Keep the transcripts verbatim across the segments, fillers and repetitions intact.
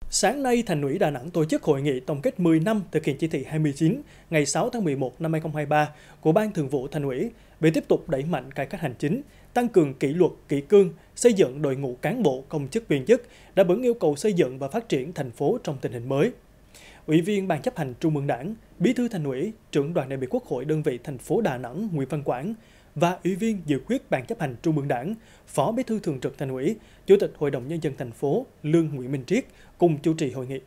Sáng nay, Thành ủy Đà Nẵng tổ chức hội nghị tổng kết mười năm thực hiện chỉ thị hai mươi chín ngày sáu tháng mười một năm hai nghìn không trăm hai mươi ba của Ban Thường vụ Thành ủy về tiếp tục đẩy mạnh cải cách hành chính, tăng cường kỷ luật, kỷ cương, xây dựng đội ngũ cán bộ, công chức viên chức, đáp ứng yêu cầu xây dựng và phát triển thành phố trong tình hình mới. Ủy viên Ban chấp hành Trung ương Đảng, Bí thư Thành ủy, Trưởng đoàn đại biểu Quốc hội đơn vị thành phố Đà Nẵng Nguyễn Văn Quảng và Ủy viên dự khuyết Ban chấp hành Trung ương Đảng, Phó Bí thư Thường trực Thành ủy, Chủ tịch Hội đồng Nhân dân thành phố Lương Nguyễn Minh Triết cùng chủ trì hội nghị.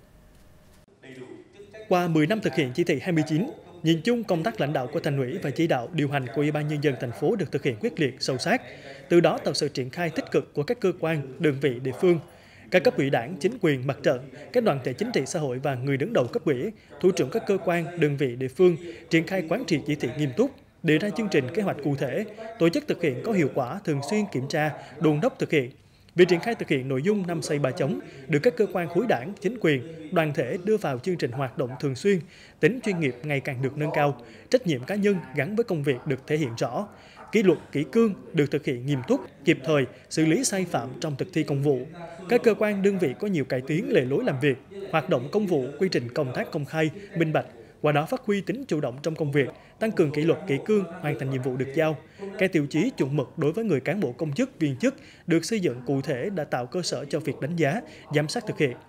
Qua mười năm thực hiện chỉ thị hai mươi chín, nhìn chung công tác lãnh đạo của Thành ủy và chỉ đạo điều hành của Ủy ban Nhân dân thành phố được thực hiện quyết liệt, sâu sát, từ đó tạo sự triển khai tích cực của các cơ quan, đơn vị địa phương, các cấp ủy đảng, chính quyền, mặt trận, các đoàn thể chính trị xã hội và người đứng đầu cấp ủy, thủ trưởng các cơ quan, đơn vị địa phương triển khai quán triệt chỉ thị nghiêm túc, đề ra chương trình kế hoạch cụ thể, tổ chức thực hiện có hiệu quả, thường xuyên kiểm tra, đôn đốc thực hiện. Việc triển khai thực hiện nội dung năm xây ba chống được các cơ quan khối đảng, chính quyền, đoàn thể đưa vào chương trình hoạt động thường xuyên, tính chuyên nghiệp ngày càng được nâng cao, trách nhiệm cá nhân gắn với công việc được thể hiện rõ, kỷ luật kỷ cương được thực hiện nghiêm túc, kịp thời, xử lý sai phạm trong thực thi công vụ. Các cơ quan đơn vị có nhiều cải tiến lề lối làm việc, hoạt động công vụ, quy trình công tác công khai, minh bạch, qua đó phát huy tính chủ động trong công việc, tăng cường kỷ luật kỷ cương, hoàn thành nhiệm vụ được giao. Các tiêu chí chuẩn mực đối với người cán bộ công chức, viên chức được xây dựng cụ thể đã tạo cơ sở cho việc đánh giá, giám sát thực hiện.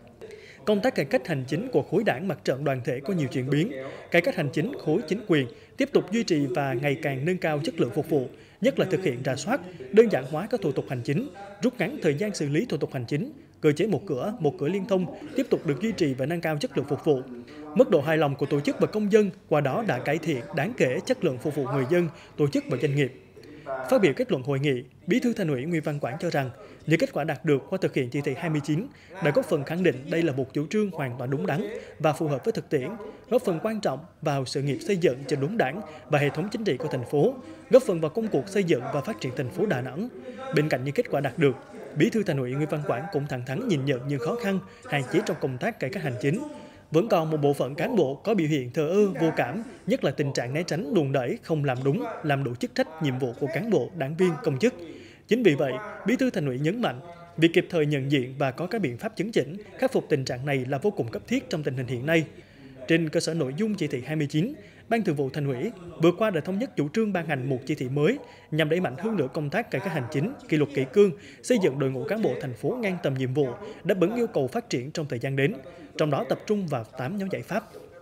Công tác cải cách hành chính của khối đảng, mặt trận, đoàn thể có nhiều chuyển biến. Cải cách hành chính khối chính quyền tiếp tục duy trì và ngày càng nâng cao chất lượng phục vụ, nhất là thực hiện rà soát, đơn giản hóa các thủ tục hành chính, rút ngắn thời gian xử lý thủ tục hành chính. Cơ chế một cửa, một cửa liên thông tiếp tục được duy trì và nâng cao chất lượng phục vụ. Mức độ hài lòng của tổ chức và công dân qua đó đã cải thiện đáng kể chất lượng phục vụ người dân, tổ chức và doanh nghiệp. Phát biểu kết luận hội nghị, Bí thư Thành ủy Nguyễn Văn Quảng cho rằng những kết quả đạt được qua thực hiện chỉ thị hai mươi chín đã góp phần khẳng định đây là một chủ trương hoàn toàn đúng đắn và phù hợp với thực tiễn, góp phần quan trọng vào sự nghiệp xây dựng cho đúng đảng và hệ thống chính trị của thành phố, góp phần vào công cuộc xây dựng và phát triển thành phố Đà Nẵng. Bên cạnh những kết quả đạt được, Bí thư Thành ủy Nguyễn Văn Quảng cũng thẳng thắn nhìn nhận những khó khăn, hạn chế trong công tác cải cách hành chính. Vẫn còn một bộ phận cán bộ có biểu hiện thờ ơ, vô cảm, nhất là tình trạng né tránh, đùn đẩy, không làm đúng, làm đủ chức trách, nhiệm vụ của cán bộ, đảng viên, công chức. Chính vì vậy, Bí thư Thành ủy nhấn mạnh, việc kịp thời nhận diện và có các biện pháp chấn chỉnh, khắc phục tình trạng này là vô cùng cấp thiết trong tình hình hiện nay. Trên cơ sở nội dung chỉ thị hai mươi chín, Ban Thường vụ Thành ủy vừa qua đã thống nhất chủ trương ban hành một chỉ thị mới nhằm đẩy mạnh hơn nữa công tác cải cách hành chính, kỷ luật kỷ cương, xây dựng đội ngũ cán bộ thành phố ngang tầm nhiệm vụ, đáp ứng yêu cầu phát triển trong thời gian đến. Trong đó tập trung vào tám nhóm giải pháp.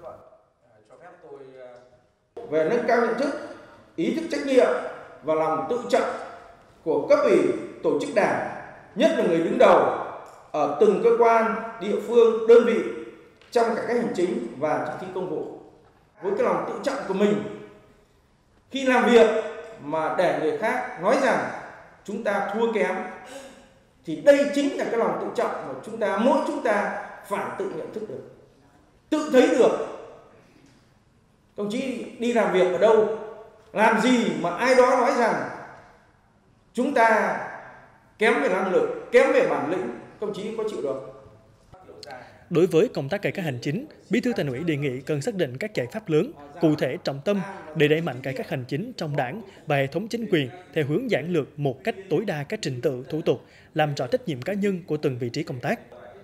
Về nâng cao nhận thức, ý thức trách nhiệm và lòng tự trọng của cấp ủy, tổ chức đảng, nhất là người đứng đầu ở từng cơ quan, địa phương, đơn vị trong cải cách hành chính và thực thi công vụ. Với cái lòng tự trọng của mình, khi làm việc mà để người khác nói rằng chúng ta thua kém, thì đây chính là cái lòng tự trọng mà chúng ta, mỗi chúng ta phải tự nhận thức được, tự thấy được. Đồng chí đi làm việc ở đâu, làm gì mà ai đó nói rằng chúng ta kém về năng lực, kém về bản lĩnh, đồng chí có chịu được. Đối với công tác cải cách hành chính, Bí thư Thành ủy đề nghị cần xác định các giải pháp lớn, cụ thể trọng tâm để đẩy mạnh cải cách hành chính trong đảng và hệ thống chính quyền theo hướng giản lược một cách tối đa các trình tự, thủ tục, làm rõ trách nhiệm cá nhân của từng vị trí công tác.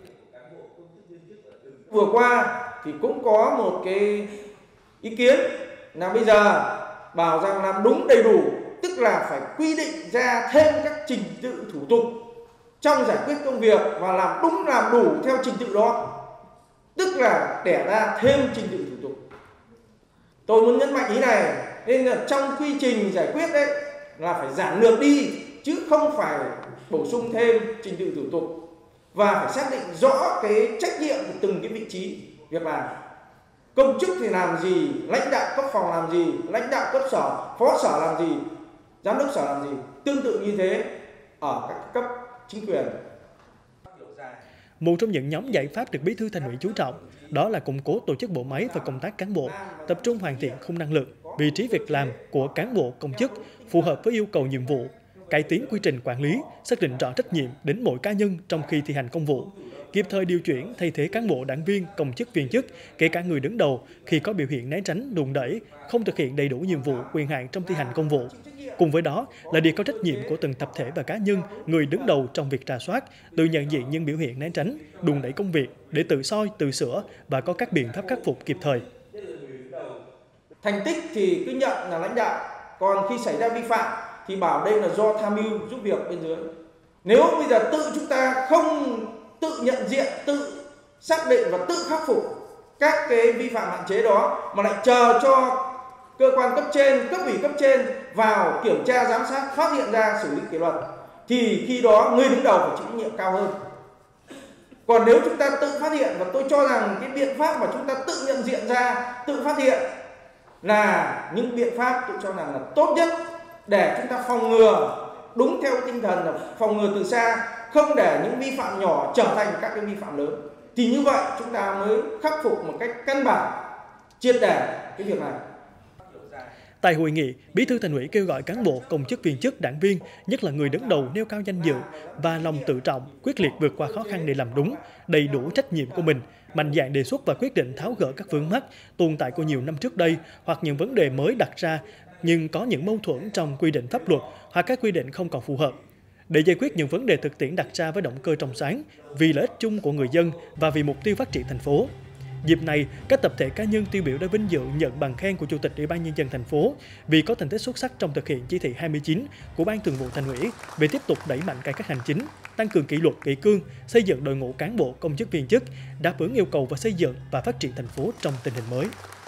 Vừa qua thì cũng có một cái ý kiến là bây giờ bảo rằng làm đúng đầy đủ, tức là phải quy định ra thêm các trình tự thủ tục trong giải quyết công việc và làm đúng làm đủ theo trình tự đó, tức là đẻ ra thêm trình tự thủ tục. Tôi muốn nhấn mạnh ý này, nên là trong quy trình giải quyết đấy là phải giản lược đi chứ không phải bổ sung thêm trình tự thủ tục, và phải xác định rõ cái trách nhiệm của từng cái vị trí việc làm. Công chức thì làm gì, lãnh đạo cấp phòng làm gì, lãnh đạo cấp sở, phó sở làm gì, giám đốc sở làm gì, tương tự như thế ở các cấp chính quyền. Một trong những nhóm giải pháp được Bí thư Thành ủy chú trọng, đó là củng cố tổ chức bộ máy và công tác cán bộ, tập trung hoàn thiện khung năng lực, vị trí việc làm của cán bộ công chức phù hợp với yêu cầu nhiệm vụ, cải tiến quy trình quản lý, xác định rõ trách nhiệm đến mỗi cá nhân trong khi thi hành công vụ, kịp thời điều chuyển thay thế cán bộ đảng viên, công chức viên chức, kể cả người đứng đầu khi có biểu hiện né tránh, đùn đẩy, không thực hiện đầy đủ nhiệm vụ, quyền hạn trong thi hành công vụ. Cùng với đó là đề cao trách nhiệm của từng tập thể và cá nhân, người đứng đầu trong việc rà soát, tự nhận diện những biểu hiện né tránh, đùn đẩy công việc để tự soi, tự sửa và có các biện pháp khắc phục kịp thời. Thành tích thì cứ nhận là lãnh đạo, còn khi xảy ra vi phạm thì bảo đây là do tham mưu giúp việc bên dưới. Nếu bây giờ tự chúng ta không tự nhận diện, tự xác định và tự khắc phục các cái vi phạm hạn chế đó mà lại chờ cho cơ quan cấp trên, cấp ủy cấp trên vào kiểm tra giám sát, phát hiện ra xử lý kỷ luật thì khi đó người đứng đầu phải chịu trách nhiệm cao hơn. Còn nếu chúng ta tự phát hiện, và tôi cho rằng cái biện pháp mà chúng ta tự nhận diện ra, tự phát hiện là những biện pháp tôi cho rằng là tốt nhất để chúng ta phòng ngừa đúng theo tinh thần là phòng ngừa từ xa, không để những vi phạm nhỏ trở thành các cái vi phạm lớn. Thì như vậy chúng ta mới khắc phục một cách căn bản, triệt để cái việc này. Tại hội nghị, Bí thư Thành ủy kêu gọi cán bộ, công chức viên chức, đảng viên, nhất là người đứng đầu nêu cao danh dự và lòng tự trọng, quyết liệt vượt qua khó khăn để làm đúng, đầy đủ trách nhiệm của mình, mạnh dạn đề xuất và quyết định tháo gỡ các vướng mắc tồn tại của nhiều năm trước đây hoặc những vấn đề mới đặt ra nhưng có những mâu thuẫn trong quy định pháp luật hoặc các quy định không còn phù hợp. Để giải quyết những vấn đề thực tiễn đặt ra với động cơ trong sáng, vì lợi ích chung của người dân và vì mục tiêu phát triển thành phố. Dịp này, các tập thể cá nhân tiêu biểu đã vinh dự nhận bằng khen của Chủ tịch Ủy ban Nhân dân thành phố vì có thành tích xuất sắc trong thực hiện chỉ thị hai mươi chín của Ban Thường vụ Thành ủy về tiếp tục đẩy mạnh cải cách hành chính, tăng cường kỷ luật kỷ cương, xây dựng đội ngũ cán bộ công chức viên chức, đáp ứng yêu cầu và xây dựng và phát triển thành phố trong tình hình mới.